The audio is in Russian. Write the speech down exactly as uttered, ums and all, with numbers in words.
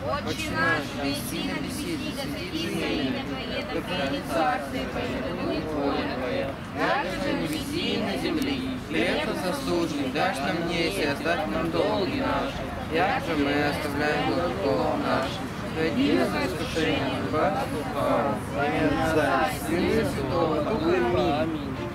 Отче наш, еси на небеси, да светится имя Твое, да придет царствие Твое, да будет воля Твоя, как же на небеси и на земле. Хлеб насущный дашь нам несть, и оставь нам долги наши, як же мы оставляем долгов наших. Введи нас в искушение, но избавь нас от лукавого. Во имя Отца и Сына и Святого Духа. Аминь.